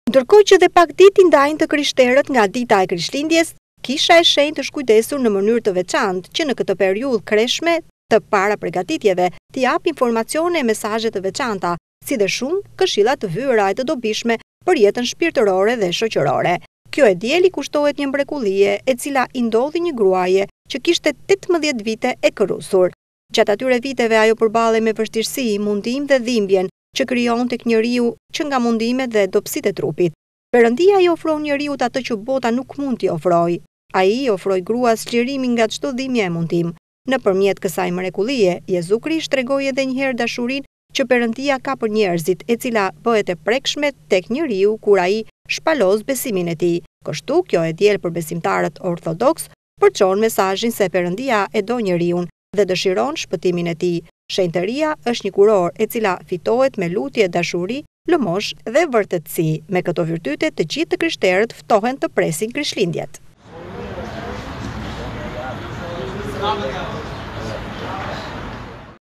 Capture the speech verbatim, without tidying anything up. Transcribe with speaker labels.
Speaker 1: Ndërkohë që dhe pak ditë i ndajnë të krishterët nga dita e Krishtlindjes, Kisha e Shenjtë është kujdesur në mënyrë të veçantë që në këtë periudhë kreshme të para përgatitjeve t'i jap informacione e mesazhe të veçanta, si dhe shumë këshilla të vyera e të dobishme për jetën shpirtërore dhe shoqërore. Kjo e dieli kushtohet një mrekullie e cila i ndodhi një gruaje që kishte tetëmbëdhjetë vite e kërrusur. Gjatë atyre viteve ajo përballej me vështirësi, mundim dhe dhimbjen që krijon tek njeriu që nga mundimet dhe dobësitë e trupit. Perëndia i ofron njeriu atë që bota nuk mund t'i ofrojë. Ai i ofroi gruas çlirimin nga çdo dhimbje e mundim. Nëpërmjet kësaj mrekullie, Jezu Krisht tregoi edhe një herë dashurinë që Perëndia ka për njerëzit, e cila bëhet e prekshme tek njeriu kur ai shpalos besimin e tij. Kështu kjo e diel për besimtarët ortodoks përçon mesazhin se Perëndia e do njeriu dhe dëshiron shpëtimin e tij. Shenjtëria është një kuror e cila fitohet me lutje, dashuri, lëmosh dhe vërtetësi. Me këto virtyte të gjithë të krishterët ftohen të presin Krishtlindjet.